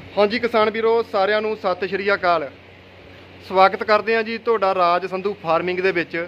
ਹਾਂਜੀ ਕਿਸਾਨ ਵੀਰੋ ਸਾਰਿਆਂ ਨੂੰ ਸਤਿ ਸ਼੍ਰੀ ਅਕਾਲ। ਸਵਾਗਤ ਕਰਦੇ ਹਾਂ ਜੀ ਤੁਹਾਡਾ ਰਾਜ ਸੰਧੂ ਫਾਰਮਿੰਗ ਦੇ ਵਿੱਚ।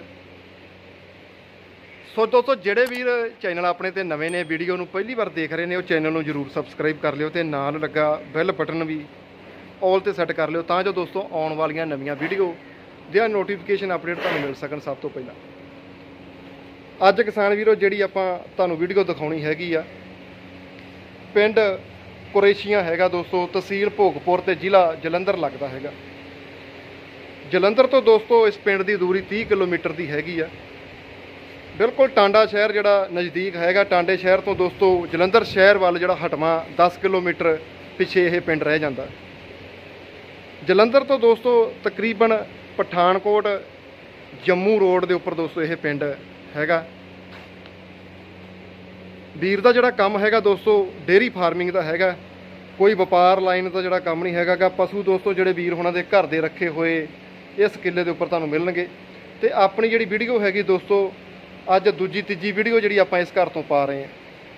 ਸੋ ਦੋਸਤੋ ਜਿਹੜੇ ਵੀਰ ਚੈਨਲ ਆਪਣੇ ਤੇ ਨਵੇਂ ਨੇ, ਵੀਡੀਓ ਨੂੰ ਪਹਿਲੀ ਵਾਰ ਦੇਖ ਰਹੇ ਨੇ, ਉਹ ਚੈਨਲ ਨੂੰ ਜਰੂਰ ਸਬਸਕ੍ਰਾਈਬ ਕਰ ਲਿਓ ਤੇ ਨਾਲ ਲੱਗਾ ਬੈਲ ਬਟਨ ਵੀ ਆਲ ਤੇ ਸੈੱਟ ਕਰ ਲਿਓ ਤਾਂ ਜੋ ਦੋਸਤੋ ਆਉਣ ਵਾਲੀਆਂ ਨਵੀਆਂ ਵੀਡੀਓ ਦੀਆਂ ਨੋਟੀਫਿਕੇਸ਼ਨ ਅਪਡੇਟ ਤੁਹਾਨੂੰ ਮਿਲ ਸਕਣ ਸਭ ਤੋਂ ਪਹਿਲਾਂ। ਅੱਜ ਕਿਸਾਨ ਵੀਰੋ ਜਿਹੜੀ ਆਪਾਂ ਤੁਹਾਨੂੰ ਵੀਡੀਓ ਦਿਖਾਉਣੀ ਹੈਗੀ ਆ, ਪਿੰਡ ਕੁਰੇਸ਼ੀਆਂ ਹੈਗਾ ਦੋਸਤੋ, ਤਹਿਸੀਲ ਭੋਗਪੁਰ ਤੇ ਜ਼ਿਲ੍ਹਾ ਜਲੰਧਰ ਲੱਗਦਾ ਹੈਗਾ। ਜਲੰਧਰ ਤੋਂ ਦੋਸਤੋ ਇਸ ਪਿੰਡ ਦੀ ਦੂਰੀ 30 ਕਿਲੋਮੀਟਰ ਦੀ ਹੈਗੀ ਆ। ਬਿਲਕੁਲ ਟਾਂਡਾ ਸ਼ਹਿਰ ਜਿਹੜਾ ਨਜ਼ਦੀਕ ਹੈਗਾ, ਟਾਂਡੇ ਸ਼ਹਿਰ ਤੋਂ ਦੋਸਤੋ ਜਲੰਧਰ ਸ਼ਹਿਰ ਵੱਲ ਜਿਹੜਾ ਹਟਵਾਂ 10 ਕਿਲੋਮੀਟਰ ਪਿੱਛੇ ਇਹ ਪਿੰਡ ਰਹਿ ਜਾਂਦਾ। ਜਲੰਧਰ ਤੋਂ ਦੋਸਤੋ ਤਕਰੀਬਨ ਪਠਾਨਕੋਟ ਜੰਮੂ ਰੋਡ ਦੇ ਉੱਪਰ ਦੋਸਤੋ ਇਹ ਪਿੰਡ ਹੈਗਾ। ਵੀਰ ਦਾ ਜਿਹੜਾ ਕੰਮ ਹੈਗਾ ਦੋਸਤੋ ਡੇਅਰੀ ਫਾਰਮਿੰਗ ਦਾ ਹੈਗਾ, ਕੋਈ ਵਪਾਰ ਲਾਈਨ ਦਾ ਜਿਹੜਾ ਕੰਮ ਨਹੀਂ ਹੈਗਾ ਗਾ। ਪਸ਼ੂ ਦੋਸਤੋ ਜਿਹੜੇ ਵੀਰ ਉਹਨਾਂ ਦੇ ਘਰ ਦੇ ਰੱਖੇ ਹੋਏ ਇਸ ਕਿੱਲੇ ਦੇ ਉੱਪਰ ਤੁਹਾਨੂੰ ਮਿਲਣਗੇ। ਤੇ ਆਪਣੀ ਜਿਹੜੀ ਵੀਡੀਓ ਹੈਗੀ ਦੋਸਤੋ ਅੱਜ ਦੂਜੀ ਤੀਜੀ ਵੀਡੀਓ ਜਿਹੜੀ ਆਪਾਂ ਇਸ ਘਰ ਤੋਂ ਪਾ ਰਹੇ ਹਾਂ।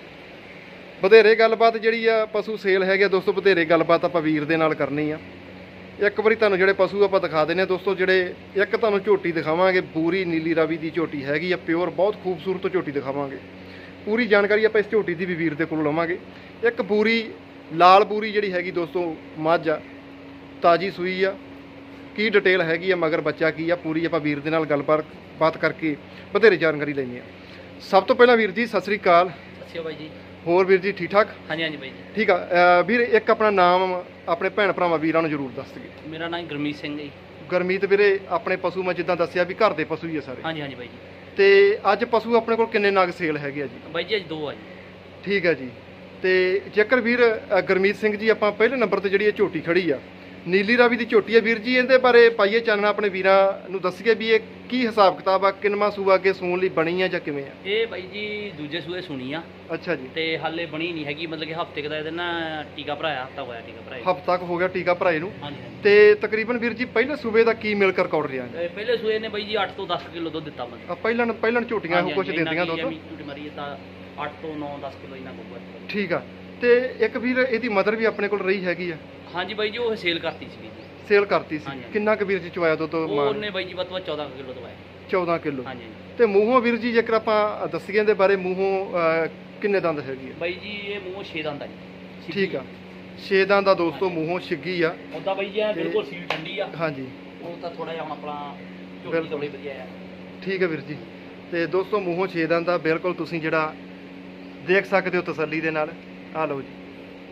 ਵਧੇਰੇ ਗੱਲਬਾਤ ਜਿਹੜੀ ਆ ਪਸ਼ੂ ਸੇਲ ਹੈਗੇ ਦੋਸਤੋ, ਵਧੇਰੇ ਗੱਲਬਾਤ ਆਪਾਂ ਵੀਰ ਦੇ ਨਾਲ ਕਰਨੀ ਆ। ਇੱਕ ਵਾਰੀ ਤੁਹਾਨੂੰ ਜਿਹੜੇ ਪਸ਼ੂ ਆਪਾਂ ਦਿਖਾ ਦਿੰਦੇ ਹਾਂ ਦੋਸਤੋ। ਜਿਹੜੇ ਇੱਕ ਤੁਹਾਨੂੰ ਝੋਟੀ ਦਿਖਾਵਾਂਗੇ, ਬੂਰੀ ਨੀਲੀ ਰਾਵੀ ਦੀ ਝੋਟੀ ਹੈਗੀ ਆ, ਪਿਓਰ ਬਹੁਤ ਖੂਬਸੂਰਤ ਝੋਟੀ ਦਿਖਾਵਾਂਗੇ। ਪੂਰੀ ਜਾਣਕਾਰੀ ਆਪਾਂ ਇਸ ਝੋਟੀ ਦੀ ਵੀ ਵੀਰ ਦੇ ਕੋਲੋਂ ਲਵਾਂਗੇ। ਇੱਕ ਬੂਰੀ ਲਾਲ ਬੂਰੀ ਜਿਹੜੀ ਹੈਗੀ ਦੋਸਤੋ ਮੱਝ ਆ, ਤਾਜੀ ਸੂਈ ਆ, ਕੀ ਡਿਟੇਲ ਹੈਗੀ ਆ, ਮਗਰ ਬੱਚਾ ਕੀ ਆ, ਪੂਰੀ ਆਪਾਂ ਵੀਰ ਦੇ ਨਾਲ ਗੱਲਬਾਤ ਕਰਕੇ ਬਥੇਰੇ ਜਾਣਕਾਰੀ ਲੈਂਦੇ ਆ। ਸਭ ਤੋਂ ਪਹਿਲਾਂ ਵੀਰ ਜੀ ਸਤਿ ਸ੍ਰੀ ਅਕਾਲ। ਸਤਿ ਸ਼੍ਰੀ ਅਕਾਲ ਬਾਈ ਜੀ। ਹੋਰ ਵੀਰ ਜੀ ਠੀਕ ਠਾਕ? ਹਾਂਜੀ ਹਾਂਜੀ ਬਾਈ ਜੀ ਠੀਕ ਆ। ਵੀਰ ਇੱਕ ਆਪਣਾ ਨਾਮ ਆਪਣੇ ਭੈਣ ਭਰਾਵਾਂ ਵੀਰਾਂ ਨੂੰ ਜ਼ਰੂਰ ਦੱਸ ਦਿਓ। ਮੇਰਾ ਨਾਮ ਗੁਰਮੀਤ ਸਿੰਘ ਹੈ ਜੀ। ਗੁਰਮੀਤ ਵੀਰੇ, ਆਪਣੇ ਪਸ਼ੂ ਮੈਂ ਜਿੱਦਾਂ ਦੱਸਿਆ ਵੀ ਘਰ ਦੇ ਪਸ਼ੂ ਹੀ ਆ ਸਾਰੇ। ਹਾਂਜੀ ਹਾਂਜੀ ਬਾਈ ਜੀ। ਤੇ ਅੱਜ ਪਸ਼ੂ ਆਪਣੇ ਕੋਲ ਕਿੰਨੇ ਨਗ ਸੇਲ ਹੈਗੇ ਆ ਜੀ? ਬਾਈ ਜੀ ਅੱਜ 2 ਆ ਜੀ। ਠੀਕ ਹੈ ਜੀ। ਤੇ ਜੇਕਰ ਵੀਰ ਗੁਰਮੀਤ ਸਿੰਘ ਜੀ ਆਪਾਂ ਪਹਿਲੇ ਨੰਬਰ ਤੇ ਜਿਹੜੀ ਇਹ ਝੋਟੀ ਖੜੀ ਆ, ਨੀਲੀ ਰਾਵੀ ਦੀ ਝੋਟੀ ਹੈ ਵੀਰ ਜੀ, ਇਹਦੇ ਬਾਰੇ ਪਾਈਏ ਚਾਨਣਾ, ਆਪਣੇ ਵੀਰਾਂ ਨੂੰ ਦੱਸੀਏ ਵੀ ਇਹ ਕੀ ਹਿਸਾਬ ਕਿਤਾਬ ਆ, ਕਿੰਨਵਾਂ ਸੂਆ ਅੱਗੇ ਸੂਣ ਲਈ ਬਣੀ ਆ ਜਾਂ ਕਿਵੇਂ ਆ? ਇਹ ਬਾਈ ਜੀ ਦੂਜੇ ਸੂਏ ਸੁਣੀ ਆ। ਅੱਛਾ ਜੀ। ਤੇ ਹਾਲੇ ਬਣੀ ਨਹੀਂ ਹੈਗੀ, ਮਤਲਬ ਕਿ ਹਫਤੇ ਦਾ ਇਹਦੇ ਨਾ ਟੀਕਾ ਭਰਾਇਆ, ਹਫਤਾ ਹੋਇਆ ਟੀਕਾ ਭਰਾਇਆ। ਹਫਤਾ ਕੁ ਹੋ ਗਿਆ ਟੀਕਾ ਭਰਾਏ ਨੂੰ। ਹਾਂਜੀ ਹਾਂਜੀ। ਤੇ ਤਕਰੀਬਨ ਵੀਰ ਜੀ ਪਹਿਲੇ ਸੂਬੇ ਦਾ ਕੀ ਮਿਲਕ ਰਿਕਾਰਡ ਰਿਹਾ? ਪਹਿਲੇ ਸੂਏ ਨੇ ਬਾਈ ਜੀ 8 ਤੋਂ 10 ਕਿਲੋ ਦੁੱਧ ਦਿੱਤਾ ਮਤਲਬ। ਪਹਿਲਾਂ ਝੋਟੀਆਂ ਇਹੋ ਕੁਝ ਦਿੰਦੀਆਂ ਦੁੱਧ? ਝੂਟੀ ਮਾਰੀ ਤਾਂ 8 ਤੋਂ 9-10 ਕਿਲੋ ਇਹਨਾਂ ਕੋਲ। ਠੀਕ ਆ। ਤੇ ਇੱਕ ਵੀਰ ਇਹਦੀ ਮਦਰ ਵੀ ਆਪਣੇ ਕੋਲ ਰਹੀ ਹੈਗੀ ਆ? ਹਾਂਜੀ ਬਾਈ ਜੀ, ਉਹ ਸੇਲ ਕਰਤੀ ਸੀ ਜੀ। ਸੇਲ ਕਰਤੀ ਸੀ। ਕਿੰਨਾ ਕੁ ਵੀਰ ਜੀ ਚਵਾਇਆ ਦੁੱਧ? ਉਹਨੇ ਬਾਈ ਜੀ ਵੱਧ 14 ਕਿਲੋ ਦਵਾਇਆ। 14 ਕਿਲੋ। ਹਾਂਜੀ। ਤੇ ਮੂੰਹੋਂ ਵੀਰ ਜੀ ਜੇਕਰ ਆਪਾਂ ਦੱਸੀਏ ਇਹਦੇ ਬਾਰੇ, ਮੂੰਹੋਂ ਕਿੰਨੇ ਦੰਦ ਹੈਗੀ ਆ? ਬਾਈ ਜੀ ਇਹ ਮੂੰਹੋਂ 6 ਦੰਦ ਆ ਜੀ। ਠੀਕ ਆ, 6 ਦੰਦ ਦਾ ਦੋਸਤੋ ਮੂੰਹੋਂ ਛਿੱਗੀ ਆ। ਉਹਦਾ ਬਾਈ ਜੀ ਬਿਲਕੁਲ ਸੀਲ ਠੰਡੀ ਆ। ਹਾਂਜੀ। ਉਹ ਤਾਂ ਥੋੜਾ ਜਿਹਾ ਹੁਣ ਆਪਣਾ ਝੋਟੀ ਥੋੜੀ ਵਧੀਆ ਆ। ਠੀਕ ਹੈ ਵੀਰ ਜੀ। ਤੇ ਦੋਸਤੋ ਮੂੰਹੋਂ 6 ਦੰਦ ਦਾ ਬਿਲਕੁਲ ਤੁਸੀਂ ਜਿਹੜਾ ਦੇਖ ਸਕਦੇ ਹੋ ਤਸੱਲੀ ਦੇ ਨਾਲ। ਆ ਲਓ ਜੀ,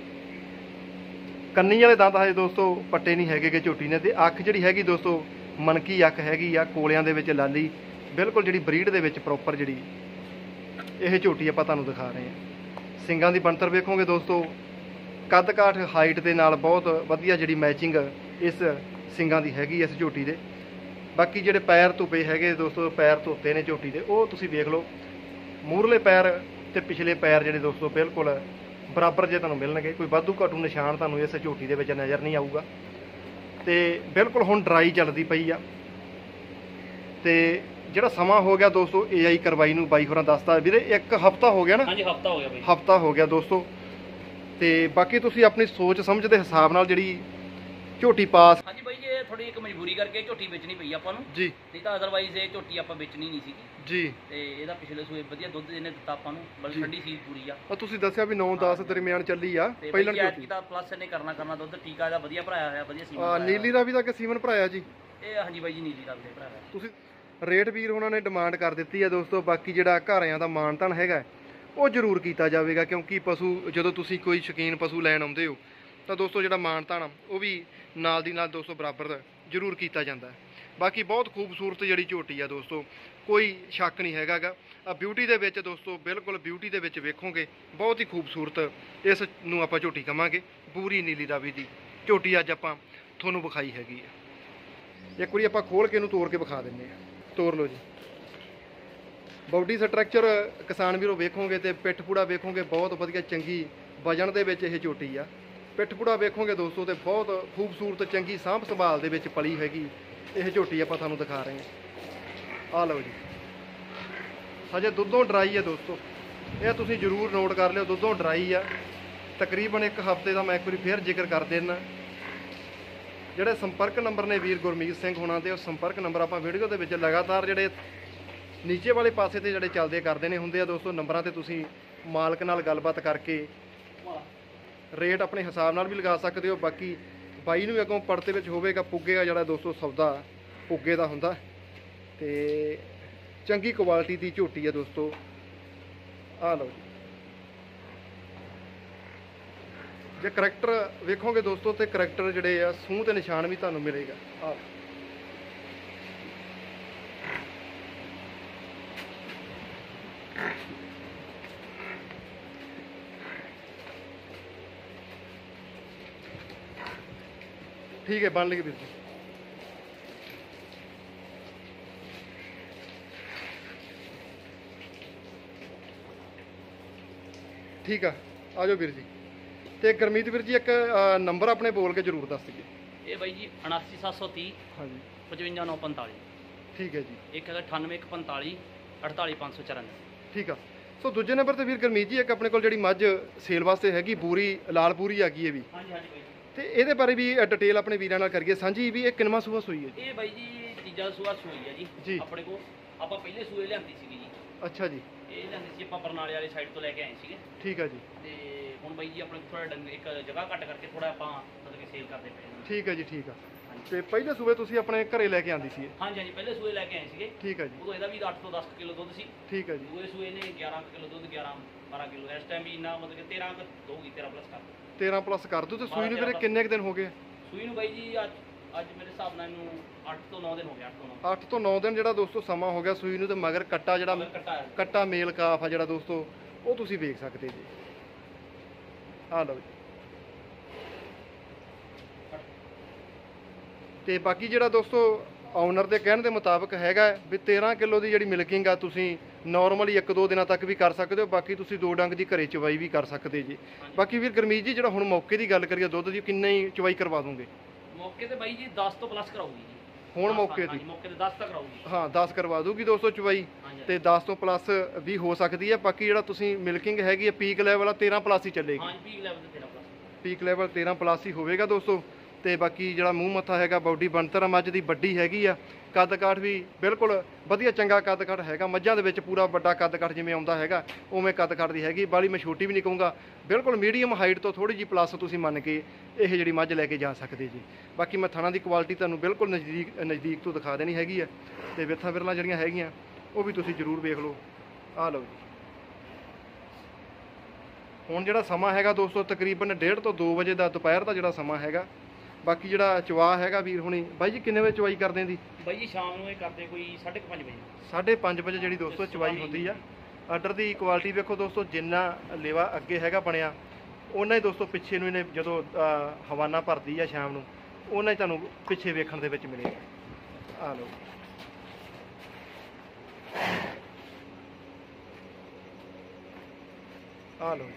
ਕੰਨੀ ਵਾਲੇ ਦੰਦ ਹਜੇ ਦੋਸਤੋ ਪੱਟੇ ਨਹੀਂ ਹੈਗੇ ਕਿ ਝੋਟੀ ਨੇ। ਤੇ ਅੱਖ ਜਿਹੜੀ ਹੈਗੀ ਦੋਸਤੋ ਮਨਕੀ ਅੱਖ ਹੈਗੀ ਆ, ਕੋਲਿਆਂ ਦੇ ਵਿੱਚ ਲਾਲੀ, ਬਿਲਕੁਲ ਜਿਹੜੀ ਬਰੀਡ ਦੇ ਵਿੱਚ ਪ੍ਰੋਪਰ ਜਿਹੜੀ ਇਹ ਝੋਟੀ ਆਪਾਂ ਤੁਹਾਨੂੰ ਦਿਖਾ ਰਹੇ ਹਾਂ। ਸਿੰਗਾਂ ਦੀ ਬਣਤਰ ਵੇਖੋਗੇ ਦੋਸਤੋ, ਕੱਦ ਕਾਠ ਹਾਈਟ ਦੇ ਨਾਲ ਬਹੁਤ ਵਧੀਆ ਜਿਹੜੀ ਮੈਚਿੰਗ ਇਸ ਸਿੰਗਾਂ ਦੀ ਹੈਗੀ ਇਸ ਝੋਟੀ ਦੇ। ਬਾਕੀ ਜਿਹੜੇ ਪੈਰ ਧੁੱਪੇ ਹੈਗੇ ਦੋਸਤੋ, ਪੈਰ ਧੋਤੇ ਨੇ ਝੋਟੀ ਦੇ, ਉਹ ਤੁਸੀਂ ਵੇਖ ਲਓ। ਮੂਹਰਲੇ ਪੈਰ ਤੇ ਪਿਛਲੇ ਪੈਰ ਜਿਹੜੇ ਦੋਸਤੋ ਬਿਲਕੁਲ ਬਰਾਬਰ ਜੇ ਤੁਹਾਨੂੰ ਮਿਲਣਗੇ, ਕੋਈ ਵਾਧੂ ਘਾਟੂ ਨਿਸ਼ਾਨ ਤੁਹਾਨੂੰ ਇਸ ਝੋਟੀ ਦੇ ਵਿੱਚ ਨਜ਼ਰ ਨਹੀਂ ਆਊਗਾ। ਤੇ ਬਿਲਕੁਲ ਹੁਣ ਡਰਾਈ ਚੱਲਦੀ ਪਈ ਆ। ਤੇ ਜਿਹੜਾ ਸਮਾਂ ਹੋ ਗਿਆ ਦੋਸਤੋ AI ਕਰਵਾਈ ਨੂੰ, ਬਾਈ ਹੋਰਾਂ ਦੱਸਦਾ ਵੀਰੇ 1 ਹਫ਼ਤਾ ਹੋ ਗਿਆ ਨਾ? ਹਾਂਜੀ ਹਫ਼ਤਾ ਹੋ ਗਿਆ ਬਾਈ। ਹਫ਼ਤਾ ਹੋ ਗਿਆ ਦੋਸਤੋ। ਤੇ ਬਾਕੀ ਤੁਸੀਂ ਆਪਣੀ ਸੋਚ ਸਮਝ ਦੇ ਹਿਸਾਬ ਨਾਲ ਜਿਹੜੀ ਝੋਟੀ ਪਾਸ। ਹਾਂਜੀ ਬਾਈ ਜੀ, ਇਹ ਥੋੜੀ ਇੱਕ ਮਜਬੂਰੀ ਕਰਕੇ ਝੋਟੀ ਵੇਚਣੀ ਪਈ ਆਪਾਂ ਨੂੰ ਜੀ, ਨਹੀਂ ਤਾਂ ਅਦਰਵਾਈਜ਼ ਇਹ ਝੋਟੀ ਆਪਾਂ ਵੇਚਣੀ ਨਹੀਂ ਸੀਗੀ ਜੀ। ਤੇ ਇਹਦਾ ਪਿਛਲੇ ਸੂਏ ਵਧੀਆ ਦੁੱਧ ਇਹਨੇ ਦਿੱਤਾ ਆਪਾਂ ਨੂੰ, ਬਲ ਠੰਡੀ ਸੀਲ ਪੂਰੀ ਆ। ਉਹ ਤੁਸੀਂ ਦੱਸਿਆ ਵੀ 9-10 ਦਰਮਿਆਨ ਚੱਲੀ ਆ ਪਹਿਲਾਂ ਝੋਟੀ ਦਾ, ਪਲੱਸ ਇਹਨੇ ਕਰਨਾ ਦੁੱਧ ਟੀਕਾ ਇਹਦਾ ਵਧੀਆ ਭਰਾਇਆ ਹੋਇਆ, ਵਧੀਆ ਸੀਮਨ। ਨੀਲੀ ਰਾਵੀ ਦਾ ਕਿ ਸੀਮਨ ਭਰਾਇਆ ਜੀ? ਇਹ ਹਾਂਜੀ ਬਾਈ ਜੀ ਨੀਲੀ ਰਾਵੀ ਦਾ ਭਰਾਇਆ। ਤੁਸੀਂ ਰੇਟ ਵੀਰ ਉਹਨਾਂ ਨੇ ਡਿਮਾਂਡ ਕਰ ਦਿੱਤੀ ਆ ਦੋਸਤੋ। ਬਾਕੀ ਜਿਹੜਾ ਘਰਿਆਂ ਦਾ ਮਾਨਤਾਨ ਹੈਗਾ ਉਹ ਜ਼ਰੂਰ ਕੀਤਾ ਜਾਵੇਗਾ, ਕਿਉਂਕਿ ਪਸ਼ੂ ਜਦੋਂ ਤੁਸੀਂ ਕੋਈ ਸ਼ੌਕੀਨ ਪਸ਼ੂ ਲੈਣ ਆਉਂਦੇ ਹੋ ਤਾਂ ਦੋਸਤੋ ਜਿਹੜਾ ਮਾਨਤਾਨ ਉਹ ਵੀ ਨਾਲ ਦੀ ਨਾਲ ਦੋਸਤੋ ਬਰਾਬਰ ਜ਼ਰੂਰ ਕੀਤਾ ਜਾਂਦਾ ਹੈ। ਬਾਕੀ ਬਹੁਤ ਖੂਬਸੂਰਤ ਜਿਹੜੀ ਝੋਟੀ ਆ ਦੋਸਤੋ, ਕੋਈ ਸ਼ੱਕ ਨਹੀਂ ਹੈਗਾ ਗਾ। ਬਿਊਟੀ ਦੇ ਵਿੱਚ ਦੋਸਤੋ, ਬਿਲਕੁਲ ਬਿਊਟੀ ਦੇ ਵਿੱਚ ਵੇਖੋਗੇ ਬਹੁਤ ਹੀ ਖੂਬਸੂਰਤ ਇਸ ਨੂੰ ਆਪਾਂ ਝੋਟੀ ਕਵਾਂਗੇ। ਪੂਰੀ ਨੀਲੀ ਰਾਵੀ ਦੀ ਝੋਟੀ ਅੱਜ ਆਪਾਂ ਤੁਹਾਨੂੰ ਵਿਖਾਈ ਹੈਗੀ ਆ। ਇੱਕ ਵਾਰੀ ਆਪਾਂ ਖੋਲ ਕੇ ਇਹਨੂੰ ਤੋੜ ਕੇ ਵਿਖਾ ਦਿੰਦੇ ਆ। ਤੋੜ ਲਓ ਜੀ। ਬਾਡੀ ਸਟਰਕਚਰ ਕਿਸਾਨ ਵੀਰੋ ਵੇਖੋਗੇ ਤੇ ਪਿੱਠ ਪੂੜਾ ਵੇਖੋਗੇ, ਬਹੁਤ ਵਧੀਆ ਚੰਗੀ ਵਜਨ ਦੇ ਵਿੱਚ ਇਹ ਝੋਟੀ ਆ। ਪਿੱਠ ਪੂੜਾ ਵੇਖੋਗੇ ਦੋਸਤੋ ਤੇ ਬਹੁਤ ਖੂਬਸੂਰਤ ਚੰਗੀ ਸਾਂਭ ਸੰਭਾਲ ਦੇ ਵਿੱਚ ਪਲੀ ਹੈਗੀ ਇਹ ਝੋਟੀ ਆਪਾਂ ਤੁਹਾਨੂੰ ਦਿਖਾ ਰਹੇ ਹਾਂ। ਆ ਲਓ ਜੀ, ਹਜੇ ਦੁੱਧੋਂ ਡਰਾਈ ਹੈ ਦੋਸਤੋ, ਇਹ ਤੁਸੀਂ ਜ਼ਰੂਰ ਨੋਟ ਕਰ ਲਿਓ, ਦੁੱਧੋਂ ਡਰਾਈ ਆ। ਤਕਰੀਬਨ ਇੱਕ ਹਫ਼ਤੇ ਦਾ ਮੈਂ ਇੱਕ ਵਾਰੀ ਫੇਰ ਜ਼ਿਕਰ ਕਰ ਦੇਣਾ। ਜਿਹੜੇ ਸੰਪਰਕ ਨੰਬਰ ਨੇ ਵੀਰ ਗੁਰਮੀਤ ਸਿੰਘ ਹੋਣਾ ਦੇ, ਉਹ ਸੰਪਰਕ ਨੰਬਰ ਆਪਾਂ ਵੀਡੀਓ ਦੇ ਵਿੱਚ ਲਗਾਤਾਰ ਜਿਹੜੇ ਨੀਚੇ ਵਾਲੇ ਪਾਸੇ ਤੇ ਜਿਹੜੇ ਚੱਲਦੇ ਕਰਦੇ ਨੇ ਹੁੰਦੇ ਆ ਦੋਸਤੋ। ਨੰਬਰਾਂ ਤੇ ਤੁਸੀਂ ਮਾਲਕ ਨਾਲ ਗੱਲਬਾਤ ਕਰਕੇ ਰੇਟ ਆਪਣੇ ਹਿਸਾਬ ਨਾਲ ਵੀ ਲਗਾ ਸਕਦੇ ਹੋ। ਬਾਕੀ ਬਾਈ ਨੂੰ ਵੀ ਅੱਗੋਂ ਪੜਤੇ ਵਿੱਚ ਹੋਵੇਗਾ, ਪੁੱਗੇਗਾ ਜਿਹੜਾ ਦੋਸਤੋ ਸੌਦਾ ਪੁੱਗੇ ਦਾ ਹੁੰਦਾ ਤੇ ਚੰਗੀ ਕੁਆਲਿਟੀ ਦੀ ਝੋਟੀ ਆ ਦੋਸਤੋ। ਆ ਲਓ ਜੀ, ਜੇ ਕਰੈਕਟਰ ਵੇਖੋਗੇ ਦੋਸਤੋ ਤੇ ਕਰੈਕਟਰ ਜਿਹੜੇ ਆ ਸੂਹ ਤੇ ਨਿਸ਼ਾਨ ਵੀ ਤੁਹਾਨੂੰ ਮਿਲੇਗਾ। ਆ ਠੀਕ ਹੈ, ਬਣ ਲਈ ਵੀਰ ਜੀ। ਠੀਕ ਆ, ਆ ਜਾਓ ਵੀਰ ਜੀ। ਤੇ ਗੁਰਮੀਤ ਵੀਰ ਜੀ ਇੱਕ ਨੰਬਰ ਆਪਣੇ ਬੋਲ ਕੇ ਜ਼ਰੂਰ ਦੱਸ ਦਿਓ। ਇਹ ਬਾਈ ਜੀ 79730 ਹਾਂਜੀ 55945। ਠੀਕ ਹੈ ਜੀ। ਇੱਕ ਹੈਗਾ 98145 48594। ਠੀਕ ਆ। ਸੋ ਦੂਜੇ ਨੰਬਰ ਤੇ ਵੀਰ ਗੁਰਮੀਤ ਜੀ ਇੱਕ ਆਪਣੇ ਕੋਲ ਜਿਹੜੀ ਮੱਝ ਸੇਲ ਵਾਸਤੇ ਹੈਗੀ ਬੂਰੀ ਲਾਲ ਪੂਰੀ ਹੈਗੀ ਇਹ ਵੀ, ਹਾਂਜੀ ਹਾਂਜੀ ਬਾਈ ਜੀ। ਤੇ ਇਹਦੇ ਬਾਰੇ ਵੀ ਡਿਟੇਲ ਆਪਣੇ ਵੀਰਾਂ ਨਾਲ ਕਰੀਏ ਸਾਂਝੀ ਵੀ ਇਹ ਕਿੰਨਵਾਂ ਸੂਆ ਸੂਈ ਹੈ ਜੀ? ਇਹ ਬਾਈ ਜੀ ਤੀਜਾ ਸੂਆ ਸੂਈ ਹੈ ਜੀ। ਜੀ ਆਪਣੇ ਕੋਲ। ਆਪਾਂ ਪਹਿਲੇ ਸੂਏ ਲਿਆਂਦੀ ਸੀਗੀ ਜੀ। ਅੱਛਾ ਜੀ। ਇਹ ਲਿਆਂਦੀ ਸੀ ਆਪਾਂ ਬਰਨਾਲੇ ਵਾਲੀ ਸਾਈਡ ਤੋਂ ਲੈ ਕੇ ਆਏ ਸੀਗੇ। ਠੀਕ ਆ ਜੀ। ਤੇ ਹੁਣ ਬਾਈ ਜੀ ਆਪਣੇ ਥੋੜਾ ਇੱਕ ਜਗ੍ਹਾ ਘੱਟ ਕਰਕੇ ਥੋੜਾ ਆਪਾਂ ਮਤਲਬ ਕਿ ਸੇਲ ਕਰਦੇ ਪਏ ਹਾਂ। ਠੀਕ ਹੈ ਜੀ। ਠੀਕ ਆ। ਹਾਂਜੀ ਤੇ ਪਹਿਲੇ ਸੂਏ ਤੁਸੀਂ ਆਪਣੇ ਘਰੇ ਲੈ ਕੇ ਆਂਦੀ ਸੀ ਇਹ? ਹਾਂਜੀ ਹਾਂਜੀ ਪਹਿਲੇ ਸੂਏ ਲੈ ਕੇ ਆਏ ਸੀਗੇ। ਠੀਕ ਆ ਜੀ। ਉਦੋਂ ਇਹਦਾ ਵੀ 8 ਤੋਂ 10 ਕਿਲੋ ਦੁੱਧ ਸੀ। ਠੀਕ ਆ ਜੀ। ਦੂਏ ਸੂਏ ਨੇ 11 ਕਿਲੋ ਦੁੱਧ, 11 12 ਕਿਲੋ। ਇਸ ਟਾਈਮ ਵੀ ਇੰਨਾ ਮਤਲਬ ਕਿ 13 ਦਊਗੀ, 13 ਪਲੱਸ ਕਰ ਦਊ। 13 ਪਲੱਸ ਕਰ ਦੂ। ਤੇ ਸੂਈ ਨੂੰ ਵੀਰੇ ਕਿੰਨੇ ਕੁ ਦਿਨ ਹੋ ਗਏ? ਸੂਈ ਨੂੰ ਬਾਈ ਜੀ ਅੱਜ ਮੇਰੇ ਹਿਸਾਬ ਨਾਲ ਇਹਨੂੰ 8 ਤੋਂ 9 ਦਿਨ ਹੋ ਗਏ। 8 ਤੋਂ 9 8 ਤੋਂ 9 ਦਿਨ ਜਿਹੜਾ ਦੋਸਤੋ ਸਮਾਂ ਹੋ ਗਿਆ ਸੂਈ ਨੂੰ। ਤੇ ਮਗਰ ਕੱਟਾ ਜਿਹੜਾ ਕੱਟਾ ਹੈ। ਕੱਟਾ ਮੇਲ ਕਾਫ ਆ ਜਿਹੜਾ ਦੋਸਤੋ ਉਹ ਤੁਸੀਂ ਵੇਖ ਸਕਦੇ ਜੀ। ਆ ਲਓ ਜੀ। ਤੇ ਬਾਕੀ ਜਿਹੜਾ ਦੋਸਤੋ ਓਨਰ ਦੇ ਕਹਿਣ ਦੇ ਮੁਤਾਬਕ ਹੈਗਾ ਵੀ 13 ਕਿਲੋ ਦੀ ਜਿਹੜੀ ਮਿਲਕਿੰਗ ਆ ਤੁਸੀਂ ਨਾਰਮਲੀ 1-2 ਦਿਨਾਂ ਤੱਕ ਵੀ ਕਰ ਸਕਦੇ ਹੋ। ਬਾਕੀ ਤੁਸੀਂ 2 ਡੰਗ ਦੀ ਘਰੇ ਚਵਾਈ ਵੀ ਕਰ ਸਕਦੇ ਜੀ। ਬਾਕੀ ਵੀਰ ਗੁਰਮੀਤ ਜੀ ਜਿਹੜਾ ਹੁਣ ਮੌਕੇ ਦੀ ਗੱਲ ਕਰੀਏ ਦੁੱਧ ਦੀ, ਕਿੰਨਾ ਹੀ ਚਵਾਈ ਕਰਵਾ ਦੂੰਗੇ? ਮੌਕੇ ਤੇ ਬਾਈ ਜੀ 10 ਤੋਂ ਪਲੱਸ ਕਰਾਊਗੀ ਜੀ। ਹੁਣ ਮੌਕੇ ਦੀ? ਹਾਂਜੀ ਮੌਕੇ ਤੇ 10 ਤੱਕ ਕਰਾਊਗੀ। ਹਾਂ 10 ਕਰਵਾ ਦੂਗੀ ਦੋਸਤੋ ਚਵਾਈ, ਹਾਂਜੀ ਤੇ 10 ਤੋਂ ਪਲੱਸ ਵੀ ਹੋ ਸਕਦੀ ਹੈ। ਬਾਕੀ ਜਿਹੜਾ ਤੁਸੀਂ ਮਿਲਕਿੰਗ ਹੈਗੀ ਹੈ ਪੀਕ ਲੈਵਲ ਆ 13 ਪਲੱਸ ਹੀ ਚੱਲੇਗੀ। ਹਾਂਜੀ ਪੀਕ ਲੈਵਲ ਤੇ 13 ਪਲੱਸ। ਪੀਕ ਲੈਵਲ 13 ਪਲੱਸ ਹੀ ਹੋਵੇਗਾ ਦੋਸਤੋ। ਤੇ ਬਾਕੀ ਜਿਹੜਾ ਮੂੰਹ ਮੱਥਾ ਹੈਗਾ, ਬਾਡੀ ਬਣਤਰ ਮੱਝ ਦੀ ਵੱਡੀ ਹੈਗੀ ਆ। ਕੱਦ ਕਾਠ ਵੀ ਬਿਲਕੁਲ ਵਧੀਆ ਚੰਗਾ ਕੱਦ ਕਾਠ ਹੈਗਾ। ਮੱਝਾਂ ਦੇ ਵਿੱਚ ਪੂਰਾ ਵੱਡਾ ਕੱਦ ਕਾਠ ਜਿਵੇਂ ਆਉਂਦਾ ਹੈਗਾ ਉਵੇਂ ਕੱਦ ਕਾਠ ਦੀ ਹੈਗੀ। ਬਾਲੀ ਮੈਂ ਛੋਟੀ ਵੀ ਨਹੀਂ ਕਹੂੰਗਾ, ਬਿਲਕੁਲ ਮੀਡੀਅਮ ਹਾਈਟ ਤੋਂ ਥੋੜੀ ਜਿਹੀ ਪਲੱਸ ਤੁਸੀਂ ਮੰਨ ਕੇ ਇਹ ਜਿਹੜੀ ਮੱਝ ਲੈ ਕੇ ਜਾ ਸਕਦੇ ਜੀ। ਬਾਕੀ ਮੈਂ ਥਣਾ ਦੀ ਕੁਆਲਿਟੀ ਤੁਹਾਨੂੰ ਬਿਲਕੁਲ ਨਜ਼ਦੀਕ ਤੋਂ ਦਿਖਾ ਦੇਣੀ ਹੈਗੀ ਆ। ਤੇ ਵਿੱਥਾਂ ਵਿਰਲਾਂ ਜਿਹੜੀਆਂ ਹੈਗੀਆਂ ਉਹ ਵੀ ਤੁਸੀਂ ਜ਼ਰੂਰ ਵੇਖ ਲਓ। ਆਹ ਲਓ ਜੀ। ਹੁਣ ਜਿਹੜਾ ਸਮਾਂ ਹੈਗਾ ਦੋਸਤੋ ਤਕਰੀਬਨ 1:30 ਤੋਂ 2 ਵਜੇ ਦਾ ਦੁਪਹਿਰ ਦਾ ਜਿਹੜਾ ਸਮਾਂ ਹੈਗਾ। ਬਾਕੀ ਜਿਹੜਾ ਚਵਾ ਹੈਗਾ ਵੀਰ ਹੁਣੀ ਬਾਈ ਜੀ ਕਿੰਨੇ ਵਜੇ ਚਵਾਈ ਕਰਦੇ ਦੀ? ਬਾਈ ਜੀ ਸ਼ਾਮ ਨੂੰ ਇਹ ਕਰਦੇ ਕੋਈ 5:30 ਵਜੇ। 5:30 ਵਜੇ ਜਿਹੜੀ ਦੋਸਤੋ ਚਵਾਈ ਹੁੰਦੀ ਆ। ਆਰਡਰ ਦੀ ਕੁਆਲਿਟੀ ਵੇਖੋ ਦੋਸਤੋ, ਜਿੰਨਾ ਲੇਵਾ ਅੱਗੇ ਹੈਗਾ ਬਣਿਆ ਉਹਨਾਂ ਹੀ ਦੋਸਤੋ ਪਿੱਛੇ ਨੂੰ ਇਹਨੇ ਜਦੋਂ ਹਵਾਨਾ ਭਰਦੀ ਆ ਸ਼ਾਮ ਨੂੰ ਉਹਨਾਂ ਹੀ ਤੁਹਾਨੂੰ ਪਿੱਛੇ ਵੇਖਣ ਦੇ ਵਿੱਚ ਮਿਲੇਗਾ। ਆ ਲਓ ਆ ਲਓ।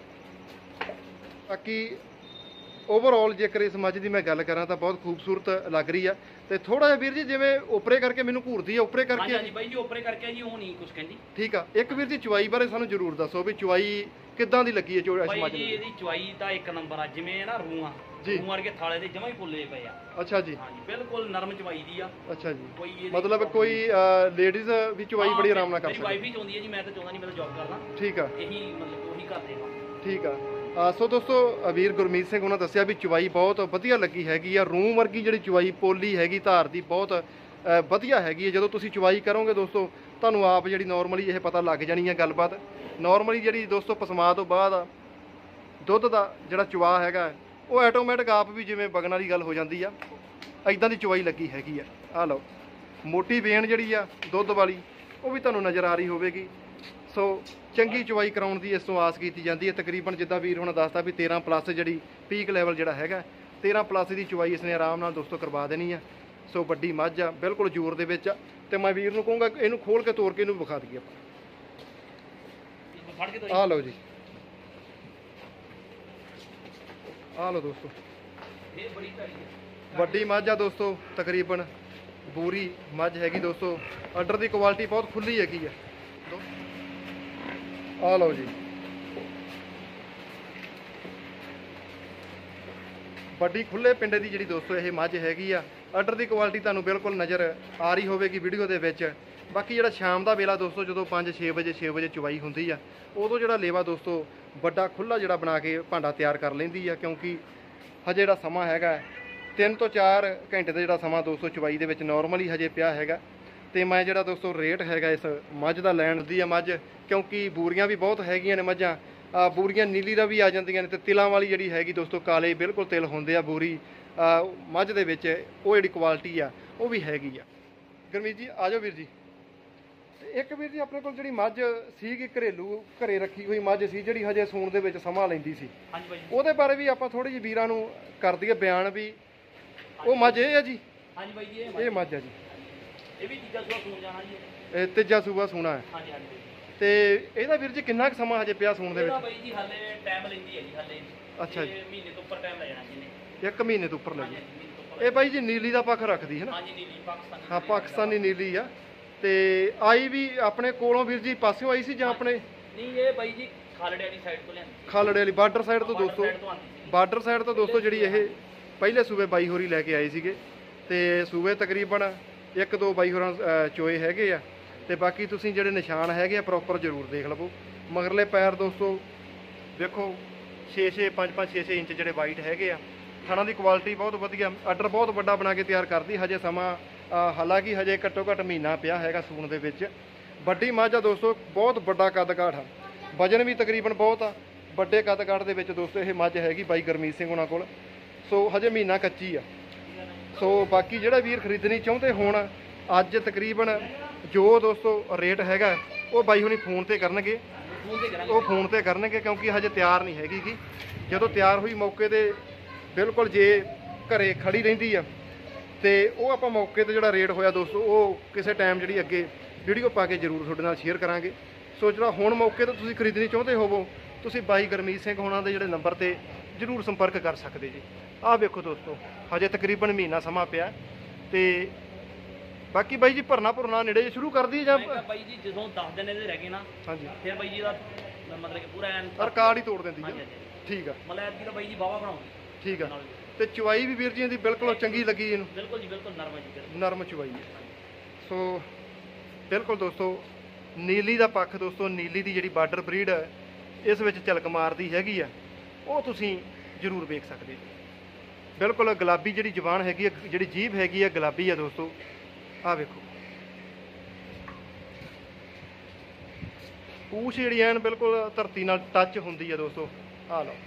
ਬਾਕੀ ਓਵਰਆਲ ਜੇਕਰ ਇਸ ਮੱਝ ਦੀ ਮੈਂ ਗੱਲ ਕਰਾਂ ਤਾਂ ਬਹੁਤ ਖੂਬਸੂਰਤ ਲੱਗ ਰਹੀ ਆ। ਤੇ ਥੋੜਾ ਜਿਹਾ ਵੀਰ ਜੀ ਜਿਵੇਂ ਉਪਰੇ ਕਰਕੇ ਮੈਨੂੰ ਘੂਰਦੀ ਆ, ਉਪਰੇ ਹਾਂਜੀ ਕਰਕੇ। ਹਾਂਜੀ ਬਾਈ ਜੀ ਉਪਰੇ ਕਰਕੇ ਜੀ ਉਹ ਨਹੀਂ ਕੁਝ ਕਹਿੰਦੀ। ਠੀਕ ਆ। ਇੱਕ ਵੀਰ ਜੀ ਚਵਾਈ ਬਾਰੇ ਸਾਨੂੰ ਜ਼ਰੂਰ ਦੱਸੋ ਵੀ ਚਵਾਈ ਕਿੱਦਾਂ ਦੀ ਲੱਗੀ ਹੈ ਜੋ ਇਸ ਬਾਈ ਮੱਝ ਜੀ ਨੂੰ? ਇਹਦੀ ਚੁਆਈ ਤਾਂ ਇੱਕ ਨੰਬਰ ਆ। ਜਿਵੇਂ ਨਾ ਰੂਆਂ ਜੀ। ਰੂਆਂ ਵਰਗੇ ਥਾਲੇ ਦੇ ਜਮਾਂ ਹੀ ਫੁੱਲੇ ਪਏ ਆ। ਅੱਛਾ ਜੀ। ਹਾਂਜੀ ਬਿਲਕੁਲ ਨਰਮ ਚਵਾਈ ਦੀ ਆ। ਅੱਛਾ ਜੀ। ਕੋਈ ਇਹਦੀ ਮਤਲਬ ਕੋਈ ਲੇਡੀਜ਼ ਵੀ ਚਵਾਈ ਬੜੀ ਆਰਾਮ ਨਾਲ ਕਰ ਮੇਰੀ ਵਾਈਫ ਸਕਦੀ? ਵੀ ਚਾਹੁੰਦੀ ਹੈ ਜੀ, ਮੈਂ ਤਾਂ ਚਾਹੁੰਦਾ ਨਹੀਂ, ਮੈਂ ਤਾਂ ਜੌਬ ਕਰਦਾ। ਠੀਕ ਆ। ਇਹੀ ਮਤਲਬ ਉਹੀ ਕਰਦੇ ਹਾਂ। ਠੀਕ ਆ। ਸੋ ਦੋਸਤੋ ਵੀਰ ਗੁਰਮੀਤ ਸਿੰਘ ਉਹਨਾਂ ਦੱਸਿਆ ਵੀ ਚਵਾਈ ਬਹੁਤ ਵਧੀਆ ਲੱਗੀ ਹੈਗੀ ਆ। ਰੂਮ ਵਰਗੀ ਜਿਹੜੀ ਚਵਾਈ ਪੋਲੀ ਹੈਗੀ ਧਾਰ ਦੀ ਬਹੁਤ ਵਧੀਆ ਹੈਗੀ ਹੈ। ਜਦੋਂ ਤੁਸੀਂ ਚਵਾਈ ਕਰੋਗੇ ਦੋਸਤੋ ਤੁਹਾਨੂੰ ਆਪ ਜਿਹੜੀ ਨਾਰਮਲੀ ਇਹ ਪਤਾ ਲੱਗ ਜਾਣੀ ਹੈ ਗੱਲਬਾਤ। ਨਾਰਮਲੀ ਜਿਹੜੀ ਦੋਸਤੋ ਪਸਮਾ ਤੋਂ ਬਾਅਦ ਦੁੱਧ ਦਾ ਜਿਹੜਾ ਚਵਾ ਹੈਗਾ ਉਹ ਆਟੋਮੈਟਿਕ ਆਪ ਵੀ ਜਿਵੇਂ ਵਗਣ ਵਾਲੀ ਗੱਲ ਹੋ ਜਾਂਦੀ ਆ, ਐਦਾਂ ਦੀ ਚਵਾਈ ਲੱਗੀ ਹੈਗੀ ਆ। ਆਹ ਲਓ ਮੋਟੀ ਵੇਣ ਜਿਹੜੀ ਆ ਦੁੱਧ ਵਾਲੀ ਉਹ ਵੀ ਤੁਹਾਨੂੰ ਨਜ਼ਰ ਆ ਰਹੀ ਹੋਵੇਗੀ। ਸੋ ਚੰਗੀ ਚਵਾਈ ਕਰਾਉਣ ਦੀ ਇਸ ਤੋਂ ਆਸ ਕੀਤੀ ਜਾਂਦੀ ਹੈ। ਤਕਰੀਬਨ ਜਿੱਦਾਂ ਵੀਰ ਹੁਣ ਦੱਸਦਾ ਵੀ 13 ਪਲੱਸ ਜਿਹੜੀ ਪੀਕ ਲੈਵਲ ਜਿਹੜਾ ਹੈਗਾ 13 ਪਲੱਸ ਦੀ ਚਵਾਈ ਇਸਨੇ ਆਰਾਮ ਨਾਲ ਦੋਸਤੋ ਕਰਵਾ ਦੇਣੀ ਆ। ਸੋ ਵੱਡੀ ਮੱਝ ਆ, ਬਿਲਕੁਲ ਜ਼ੋਰ ਦੇ ਵਿੱਚ ਆ। ਤੇ ਮੈਂ ਵੀਰ ਨੂੰ ਕਹੂੰਗਾ ਇਹਨੂੰ ਖੋਲ ਕੇ ਤੋੜ ਕੇ ਇਹਨੂੰ ਵਿਖਾ ਦਈਏ ਆਪਾਂ। ਆਹ ਲਓ ਜੀ। ਆਹ ਲਓ ਦੋਸਤੋ ਇਹ ਬੜੀ ਧਾਰੀ ਹੈ। ਵੱਡੀ ਮੱਝ ਆ ਦੋਸਤੋ, ਤਕਰੀਬਨ ਬੂਰੀ ਮੱਝ ਹੈਗੀ ਦੋਸਤੋ। ਆਰਡਰ ਦੀ ਕੁਆਲਿਟੀ ਬਹੁਤ ਖੁੱਲੀ ਹੈਗੀ ਆ। ਆਹ ਲਓ ਜੀ। ਵੱਡੀ ਖੁੱਲੇ ਪਿੰਡੇ ਦੀ ਜਿਹੜੀ ਦੋਸਤੋ ਇਹ ਮੱਝ ਹੈਗੀ ਆ। ਆਰਡਰ ਦੀ ਕੁਆਲਿਟੀ ਤੁਹਾਨੂੰ ਬਿਲਕੁਲ ਨਜ਼ਰ ਆ ਰਹੀ ਹੋਵੇਗੀ ਵੀਡੀਓ ਦੇ ਵਿੱਚ। ਬਾਕੀ ਜਿਹੜਾ ਸ਼ਾਮ ਦਾ ਵੇਲਾ ਦੋਸਤੋ ਜਦੋਂ 5-6 ਵਜੇ ਚੁਵਾਈ ਹੁੰਦੀ ਆ, ਉਦੋਂ ਜਿਹੜਾ ਲੇਵਾ ਦੋਸਤੋ ਵੱਡਾ ਖੁੱਲਾ ਜਿਹੜਾ ਬਣਾ ਕੇ ਭਾਂਡਾ ਤਿਆਰ ਕਰ ਲੈਂਦੀ ਆ, ਕਿਉਂਕਿ ਹਜੇ ਜਿਹੜਾ ਸਮਾਂ ਹੈਗਾ 3 ਤੋਂ 4 ਘੰਟੇ ਦਾ ਜਿਹੜਾ ਸਮਾਂ ਦੋਸਤੋ ਚੁਵਾਈ ਦੇ ਵਿੱਚ ਨਾਰਮਲੀ ਹਜੇ ਪਿਆ ਹੈਗਾ। ਤੇ ਮੈਂ ਜਿਹੜਾ ਦੋਸਤੋ ਰੇਟ ਹੈਗਾ ਇਸ ਮੱਝ ਦਾ ਲੈਣ ਦੀ ਆ ਮੱਝ, ਕਿਉਂਕਿ ਬੂਰੀਆਂ ਵੀ ਬਹੁਤ ਹੈਗੀਆਂ ਨੇ ਮੱਝਾਂ, ਬੂਰੀਆਂ ਨੀਲੀ ਦਾ ਵੀ ਆ ਜਾਂਦੀਆਂ ਨੇ, ਤੇ ਤਿਲਾਂ ਵਾਲੀ ਜਿਹੜੀ ਹੈਗੀ ਦੋਸਤੋ ਕਾਲੇ ਬਿਲਕੁਲ ਤਿਲ ਹੁੰਦੇ ਆ ਬੂਰੀ ਮੱਝ ਦੇ ਵਿੱਚ, ਉਹ ਜਿਹੜੀ ਕੁਆਲਿਟੀ ਆ ਉਹ ਵੀ ਹੈਗੀ ਆ। ਗੁਰਮੀਤ ਜੀ ਆ ਜਾਓ ਵੀਰ ਜੀ। ਇੱਕ ਵੀਰ ਜੀ ਆਪਣੇ ਕੋਲ ਜਿਹੜੀ ਮੱਝ ਸੀਗੀ ਘਰੇਲੂ ਘਰੇ ਰੱਖੀ ਹੋਈ ਮੱਝ ਸੀ, ਜਿਹੜੀ ਹਜੇ ਸੂਣ ਦੇ ਵਿੱਚ ਸਮਾਂ ਲੈਂਦੀ ਸੀ, ਹਾਂਜੀ ਬਾਈ। ਉਹਦੇ ਬਾਰੇ ਵੀ ਆਪਾਂ ਥੋੜੀ ਜਿਹੀ ਵੀਰਾਂ ਨੂੰ ਕਰ ਦਈਏ ਬਿਆਨ ਵੀ ਉਹ ਮੱਝ ਇਹ ਆ ਜੀ। ਹਾਂਜੀ ਬਾਈ ਜੀ ਇਹ ਮੱਝ ਆ ਜੀ, ਇਹ ਵੀ ਤੀਜਾ ਸੂਆ ਸੂਣ ਜਾਣਾ ਜੀ। ਇਹ ਤੀਜਾ ਸੂਆ ਸੂਣਾ ਹੈ। ਹਾਂਜੀ ਹਾਂਜੀ। ਤੇ ਇਹਦਾ ਵੀਰ ਜੀ ਕਿੰਨਾ ਕੁ ਸਮਾਂ ਹਜੇ ਪਿਆ ਸੂਣ ਦੇ ਇਹਦਾ ਵਿੱਚ? ਬਾਈ ਜੀ ਹਾਲੇ ਟਾਈਮ ਲੈਂਦੀ ਹੈ ਜੀ ਹਾਲੇ। ਅੱਛਾ ਜੀ। ਮਹੀਨੇ ਤੋਂ ਉੱਪਰ ਟਾਈਮ ਲੈ ਜਾਣਾ ਜੀ ਨੇ। 1 ਮਹੀਨੇ ਤੋਂ ਉੱਪਰ ਹਾਂਜੀ, ਲੱਗੀ। ਮਹੀਨੇ ਤੋਂ ਉੱਪਰ। ਇਹ ਬਾਈ ਜੀ ਨੀਲੀ ਦਾ ਪੱਖ ਰੱਖਦੀ ਹੈ ਨਾ? ਹਾਂਜੀ ਨੀਲੀ ਪਾਕਿਸਤਾਨੀ। ਹਾਂ ਪਾਕਿਸਤਾਨੀ ਨੀਲੀ ਆ। ਤੇ ਆਈ ਵੀ ਆਪਣੇ ਕੋਲੋਂ ਵੀਰ ਜੀ ਪਾਸਿਓਂ ਆਈ ਸੀ ਜਾਂ ਆਪਣੇ? ਨਹੀਂ ਇਹ ਬਾਈ ਜੀ ਖਾਲੜੇ ਵਾਲੀ ਸਾਈਡ ਤੋਂ ਲਿਆਂਦੀ। ਖਾਲੜੇ ਵਾਲੀ ਬਾਰਡਰ ਸਾਈਡ ਤੋਂ ਦੋਸਤੋ, side ਤੋਂ ਆਉਂਦੀ ਸੀ। ਬਾਰਡਰ ਸਾਈਡ ਤੋਂ ਦੋਸਤੋ ਜਿਹੜੀ ਇਹ ਪਹਿਲੇ ਸੂਬੇ ਬਾਈ ਹੋਰੀ ਲੈ ਕੇ ਆਏ ਸੀਗੇ, ਤੇ ਸੂਬੇ ਤਕਰੀਬਨ 1-2 ਬਾਈ ਹੋਰਾਂ ਚੋਏ ਹੈਗੇ ਆ, ਤੇ ਬਾਕੀ ਤੁਸੀਂ ਜਿਹੜੇ ਨਿਸ਼ਾਨ ਹੈਗੇ ਆ ਪ੍ਰੋਪਰ ਜ਼ਰੂਰ ਦੇਖ ਲਵੋ। ਮਗਰਲੇ ਪੈਰ ਦੋਸਤੋ ਵੇਖੋ 6-6 5-5 6-6 ਇੰਚ ਜਿਹੜੇ ਵਾਈਟ ਹੈਗੇ ਆ। ਥਣਾਂ ਦੀ ਕੁਆਲਿਟੀ ਬਹੁਤ ਵਧੀਆ, ਆਰਡਰ ਬਹੁਤ ਵੱਡਾ ਬਣਾ ਕੇ ਤਿਆਰ ਕਰਦੀ। ਹਜੇ ਸਮਾਂ ਹਾਲਾਂਕਿ ਹਜੇ ਘੱਟੋ ਘੱਟ ਮਹੀਨਾ ਪਿਆ ਹੈਗਾ ਸੂਣ ਦੇ ਵਿੱਚ। ਵੱਡੀ ਮੱਝ ਆ ਦੋਸਤੋ, ਬਹੁਤ ਵੱਡਾ ਕੱਦ ਕਾਠ ਆ, ਵਜਨ ਵੀ ਤਕਰੀਬਨ ਬਹੁਤ ਆ। ਵੱਡੇ ਕੱਦ ਕਾਠ ਦੇ ਵਿੱਚ ਦੋਸਤੋ ਇਹ ਮੱਝ ਹੈਗੀ ਬਾਈ ਗੁਰਮੀਤ ਸਿੰਘ ਉਹਨਾਂ ਕੋਲ। ਸੋ ਹਜੇ ਮਹੀਨਾ ਕੱਚੀ ਆ। ਸੋ ਬਾਕੀ ਜਿਹੜਾ ਵੀਰ ਖਰੀਦਣੀ ਚਾਹੁੰਦੇ ਹੋਣ, ਅੱਜ ਤਕਰੀਬਨ ਜੋ ਦੋਸਤੋ ਰੇਟ ਹੈਗਾ ਉਹ ਬਾਈ ਹੁਣੀ ਫੋਨ ਤੇ ਕਰਨਗੇ, ਉਹ ਫੋਨ ਤੇ ਕਰਨਗੇ, ਕਿਉਂਕਿ ਹਜੇ ਤਿਆਰ ਨਹੀਂ ਹੈਗੀ ਗੀ। ਜਦੋਂ ਤਿਆਰ ਹੋਈ ਮੌਕੇ ਤੇ ਬਿਲਕੁਲ ਜੇ ਘਰੇ ਖੜੀ ਰਹਿੰਦੀ ਆ, ਤੇ ਉਹ ਆਪਾਂ ਮੌਕੇ ਤੇ ਜਿਹੜਾ ਰੇਟ ਹੋਇਆ ਦੋਸਤੋ ਉਹ ਕਿਸੇ ਟਾਈਮ ਜਿਹੜੀ ਅੱਗੇ ਵੀਡੀਓ ਪਾ ਕੇ ਜ਼ਰੂਰ ਤੁਹਾਡੇ ਨਾਲ ਸ਼ੇਅਰ ਕਰਾਂਗੇ। ਸੋ ਜਿਹੜਾ ਹੁਣ ਮੌਕੇ ਤੇ ਤੁਸੀਂ ਖਰੀਦਣੀ ਚਾਹੁੰਦੇ ਹੋਵੋ, ਤੁਸੀਂ ਬਾਈ ਗੁਰਮੀਤ ਸਿੰਘ ਹੋਣਾ ਦੇ ਜਿਹੜੇ ਨੰਬਰ ਤੇ ਜ਼ਰੂਰ ਸੰਪਰਕ ਕਰ ਸਕਦੇ ਜੀ। ਆਹ ਵੇਖੋ ਦੋਸਤੋ ਹਜੇ ਤਕਰੀਬਨ ਮਹੀਨਾ ਸਮਾਂ ਪਿਆ। ਤੇ ਬਾਕੀ ਬਾਈ ਜੀ ਭਰਨਾ ਨੇੜੇ ਸ਼ੁਰੂ ਕਰ ਦਈਏ ਜਾਂ? ਬਾਈ ਜੀ ਜਦੋਂ 10 ਦਿਨ ਇਹਦੇ ਰਹਿ ਗਏ ਨਾ, ਹਾਂਜੀ, ਫਿਰ ਬਾਈ ਜੀ ਦਾ ਮਤਲਬ ਕਿ ਪੂਰਾ ਐਨ ਰਿਕਾਰਡ ਹੀ ਤੋੜ ਦਿੰਦੀ ਹਾਂਜੀ ਹੈ। ਹਾਂਜੀ। ਠੀਕ ਆ, ਮਤਲਬ ਐਤਕੀ ਤਾਂ ਬਾਈ ਜੀ ਵਾਵਾ ਬਣਾਉਂਗੀ। ਠੀਕ ਆ। ਤੇ ਚੁਵਾਈ ਵੀ ਵੀਰ ਜੀ ਇਹਦੀ ਬਿਲਕੁਲ ਚੰਗੀ ਲੱਗੀ ਇਹਨੂੰ? ਬਿਲਕੁਲ ਜੀ ਬਿਲਕੁਲ ਨਰਮ ਹੈ ਜੀ, ਬਿਲਕੁਲ ਨਰਮ ਚੁਵਾਈ ਹੈ। ਸੋ ਬਿਲਕੁਲ ਦੋਸਤੋ ਨੀਲੀ ਦਾ ਪੱਖ ਦੋਸਤੋ, ਨੀਲੀ ਦੀ ਜਿਹੜੀ ਬਾਰਡਰ ਬਰੀਡ ਹੈ ਇਸ ਵਿੱਚ ਝਲਕ ਮਾਰਦੀ ਹੈਗੀ ਆ, ਉਹ ਤੁਸੀਂ ਜ਼ਰੂਰ ਵੇਖ ਸਕਦੇ ਜੀ। ਬਿਲਕੁਲ ਗੁਲਾਬੀ ਜਿਹੜੀ ਜ਼ੁਬਾਨ ਹੈਗੀ ਆ, ਜਿਹੜੀ ਜੀਭ ਹੈਗੀ ਆ ਗੁਲਾਬੀ ਆ ਦੋਸਤੋ। ਆਹ ਵੇਖੋ ਪੂਛ ਜਿਹੜੀ ਐਨ ਬਿਲਕੁਲ ਧਰਤੀ ਨਾਲ ਟੱਚ ਹੁੰਦੀ ਆ ਦੋਸਤੋ। ਆਹ ਲਓ।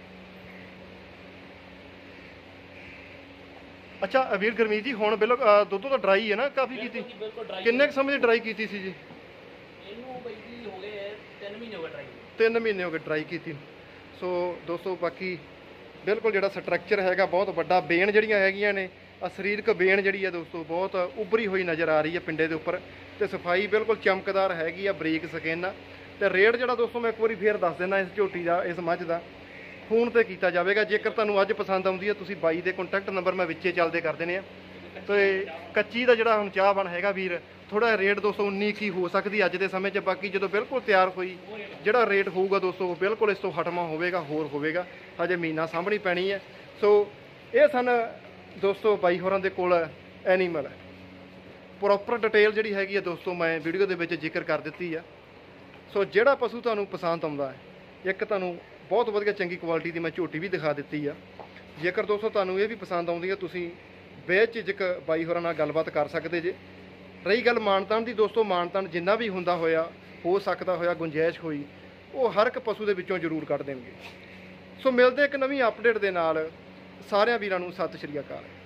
ਅੱਛਾ ਵੀਰ ਗੁਰਮੀਤ ਜੀ, ਹੁਣ ਬਿਲਕੁਲ ਦੁੱਧ ਤਾਂ ਡਰਾਈ ਹੈ ਨਾ ਕਾਫੀ ਕੀਤੀ? ਬਿਲਕੁਲ ਡਰਾਈ। ਕਿੰਨੇ ਕੁ ਸਮੇਂ ਦੀ ਡਰਾਈ ਕੀਤੀ ਸੀ ਜੀ? ਇਹਨੂੰ ਬਾਈ ਜੀ ਹੋ ਗਏ 3 ਮਹੀਨੇ ਹੋ ਗਏ ਡਰਾਈ। 3 ਮਹੀਨੇ ਹੋ ਗਏ ਡਰਾਈ ਕੀਤੀ। ਸੋ ਦੋਸਤੋ ਬਾਕੀ ਬਿਲਕੁਲ ਜਿਹੜਾ ਸਟਰਕਚਰ ਹੈਗਾ ਬਹੁਤ ਵੱਡਾ। ਬੇਨ ਜਿਹੜੀਆਂ ਹੈਗੀਆਂ ਨੇ, ਸਰੀਰਕ ਬੇਨ ਜਿਹੜੀ ਹੈ ਦੋਸਤੋ ਬਹੁਤ ਉੱਭਰੀ ਹੋਈ ਨਜ਼ਰ ਆ ਰਹੀ ਹੈ ਪਿੰਡੇ ਦੇ ਉੱਪਰ, ਤੇ ਸਫਾਈ ਬਿਲਕੁਲ ਚਮਕਦਾਰ ਹੈਗੀ ਆ, ਬਰੀਕ ਸਕਿਨ ਆ। ਤੇ ਰੇਟ ਜਿਹੜਾ ਦੋਸਤੋ ਮੈਂ ਇੱਕ ਵਾਰੀ ਫੇਰ ਦੱਸ ਦਿੰਦਾ, ਇਸ ਝੋਟੀ ਦਾ, ਇਸ ਮੱਝ ਦਾ ਫੋਨ ਤੇ ਕੀਤਾ ਜਾਵੇਗਾ। ਜੇਕਰ ਤੁਹਾਨੂੰ ਅੱਜ ਪਸੰਦ ਆਉਂਦੀ ਹੈ, ਤੁਸੀਂ ਬਾਈ ਦੇ ਕੰਟੈਕਟ ਨੰਬਰ ਮੈਂ ਵਿੱਚੇ ਚੱਲਦੇ ਕਰ ਦੇਣੇ ਆ। ਤੇ ਕੱਚੀ ਦਾ ਜਿਹੜਾ ਹੁਣ ਚਾਹਵਾਨ ਹੈਗਾ ਵੀਰ, ਥੋੜਾ ਰੇਟ 219 ਕੀ ਹੋ ਸਕਦੀ ਅੱਜ ਦੇ ਸਮੇਂ 'ਚ। ਬਾਕੀ ਜਦੋਂ ਬਿਲਕੁਲ ਤਿਆਰ ਹੋਈ ਜਿਹੜਾ ਰੇਟ ਹੋਊਗਾ ਦੋਸਤੋ ਬਿਲਕੁਲ ਇਸ ਤੋਂ ਹਟਵਾਂ ਹੋਵੇਗਾ, ਹੋਰ ਹੋਵੇਗਾ। ਹਜੇ ਮਹੀਨਾ ਸਾਂਭਣੀ ਪੈਣੀ ਹੈ। ਸੋ ਇਹ ਸਨ ਦੋਸਤੋ ਬਾਈ ਹੋਰਾਂ ਦੇ ਕੋਲ ਐਨੀਮਲ। ਪ੍ਰੋਪਰ ਡਿਟੇਲ ਜਿਹੜੀ ਹੈਗੀ ਹੈ ਦੋਸਤੋ ਮੈਂ ਵੀਡੀਓ ਦੇ ਵਿੱਚ ਜ਼ਿਕਰ ਕਰ ਦਿੱਤੀ ਆ। ਸੋ ਜਿਹੜਾ ਪਸ਼ੂ ਤੁਹਾਨੂੰ ਪਸੰਦ ਆਉਂਦਾ ਹੈ, ਇੱਕ ਤੁਹਾਨੂੰ ਬਹੁਤ ਵਧੀਆ ਚੰਗੀ ਕੁਆਲਿਟੀ ਦੀ ਮੈਂ ਝੋਟੀ ਵੀ ਦਿਖਾ ਦਿੱਤੀ ਆ। ਜੇਕਰ ਦੋਸਤੋ ਤੁਹਾਨੂੰ ਇਹ ਵੀ ਪਸੰਦ ਆਉਂਦੀ ਹੈ, ਤੁਸੀਂ ਬੇਝਿਜਕ ਬਾਈ ਹੋਰਾਂ ਨਾਲ ਗੱਲਬਾਤ ਕਰ ਸਕਦੇ ਜੇ। ਰਹੀ ਗੱਲ ਮਾਨਤਾਨ ਦੀ ਦੋਸਤੋ, ਮਾਨਤਾਨ ਜਿੰਨਾ ਵੀ ਹੁੰਦਾ ਹੋਇਆ, ਹੋ ਸਕਦਾ ਹੋਇਆ, ਗੁੰਜਾਇਸ਼ ਹੋਈ, ਉਹ ਹਰ ਇੱਕ ਪਸ਼ੂ ਦੇ ਵਿੱਚੋਂ ਜ਼ਰੂਰ ਕੱਢ ਦੇਣਗੇ। ਸੋ ਮਿਲਦੇ ਇੱਕ ਨਵੀਂ ਅਪਡੇਟ ਦੇ ਨਾਲ। ਸਾਰਿਆਂ ਵੀਰਾਂ ਨੂੰ ਸਤਿ ਸ਼੍ਰੀ ਅਕਾਲ।